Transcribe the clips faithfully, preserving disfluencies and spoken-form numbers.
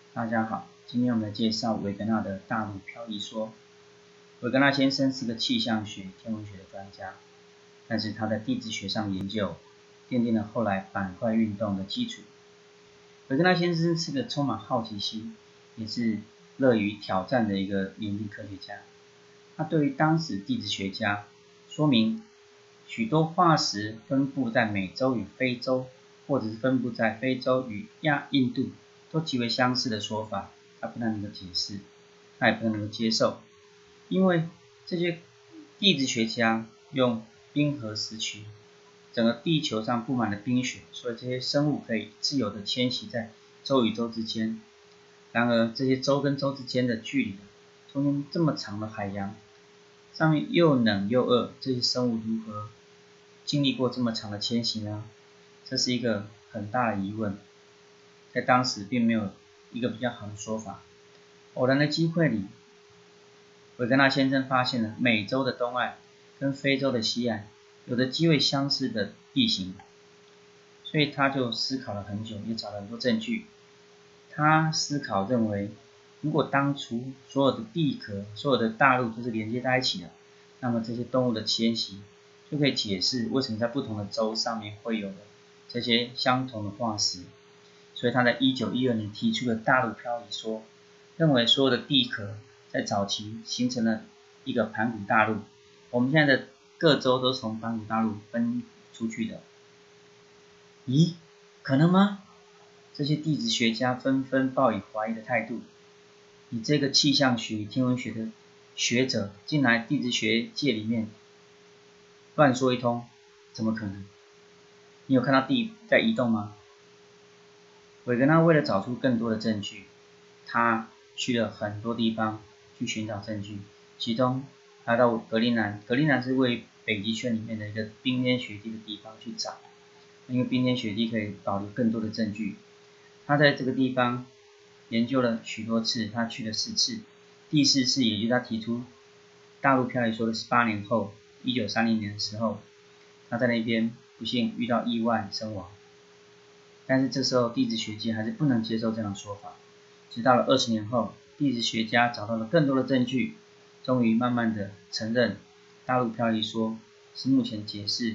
大家好，今天我们来介绍维格纳的大陆漂移说。维格纳先生是个气象学、天文学的专家，但是他在地质学上研究奠定了后来板块运动的基础。维格纳先生是个充满好奇心，也是乐于挑战的一个年轻科学家。他对于当时地质学家说明许多化石分布在美洲与非洲，或者是分布在非洲与亚印度，都极为相似的说法，他不太能够解释，他也不太能够接受，因为这些地质学家用冰河时期，整个地球上布满了冰雪，所以这些生物可以自由地迁徙在洲与洲之间。然而，这些洲跟洲之间的距离，中间这么长的海洋，上面又冷又饿，这些生物如何经历过这么长的迁徙呢？这是一个很大的疑问，在当时并没有一个比较好的说法。偶然的机会里，维格纳先生发现了美洲的东岸跟非洲的西岸有着极为相似的地形，所以他就思考了很久，也找了很多证据。他思考认为，如果当初所有的地壳、所有的大陆都是连接在一起的，那么这些动物的迁徙就可以解释为什么在不同的洲上面会有这些相同的化石。所以他在一九一二年提出了大陆漂移说，认为所有的地壳在早期形成了一个盘古大陆，我们现在的各洲都是从盘古大陆分出去的。咦，可能吗？这些地质学家纷纷抱以怀疑的态度。你这个气象学、天文学的学者，进来地质学界里面乱说一通，怎么可能？你有看到地在移动吗？维格纳为了找出更多的证据，他去了很多地方去寻找证据，其中来到格陵兰，格陵兰是位于北极圈里面的一个冰天雪地的地方去找，因为冰天雪地可以保留更多的证据。他在这个地方研究了许多次，他去了四次，第四次也就是他提出大陆漂移说的十八年后，一九三零年的时候，他在那边不幸遇到意外身亡。但是这时候地质学界还是不能接受这样的说法，直到了二十年后，地质学家找到了更多的证据，终于慢慢的承认大陆漂移说是目前解释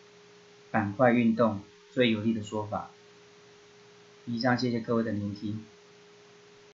板块运动最有力的说法。以上谢谢各位的聆听。